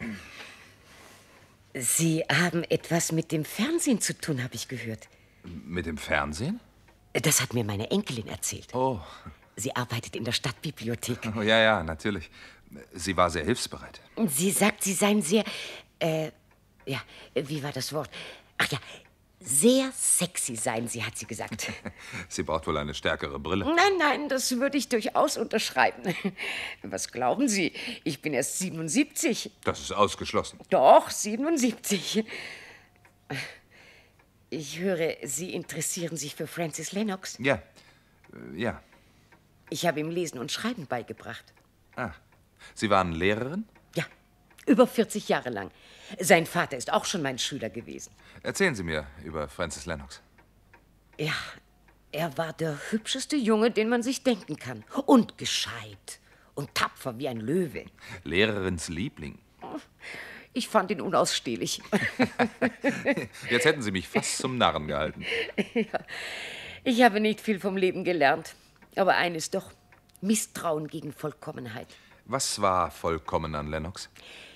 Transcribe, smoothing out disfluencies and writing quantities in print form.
Sie haben etwas mit dem Fernsehen zu tun, habe ich gehört. Mit dem Fernsehen? Das hat mir meine Enkelin erzählt. Oh. Sie arbeitet in der Stadtbibliothek. Oh, ja, ja, natürlich. Sie war sehr hilfsbereit. Sie sagt, Sie seien sehr, ja, wie war das Wort? Ach ja, sehr sexy seien Sie, hat sie gesagt. Sie braucht wohl eine stärkere Brille. Nein, nein, das würde ich durchaus unterschreiben. Was glauben Sie? Ich bin erst 77. Das ist ausgeschlossen. Doch, 77. Ich höre, Sie interessieren sich für Francis Lennox. Ja, ja. Ich habe ihm Lesen und Schreiben beigebracht. Ah, Sie waren Lehrerin? Ja, über 40 Jahre lang. Sein Vater ist auch schon mein Schüler gewesen. Erzählen Sie mir über Francis Lennox. Ja, er war der hübscheste Junge, den man sich denken kann. Und gescheit. Und tapfer wie ein Löwe. Lehrerins Liebling. Ich fand ihn unausstehlich. Jetzt hätten Sie mich fast zum Narren gehalten. Ja, ich habe nicht viel vom Leben gelernt. Aber eines doch: Misstrauen gegen Vollkommenheit. Was war vollkommen an Lennox?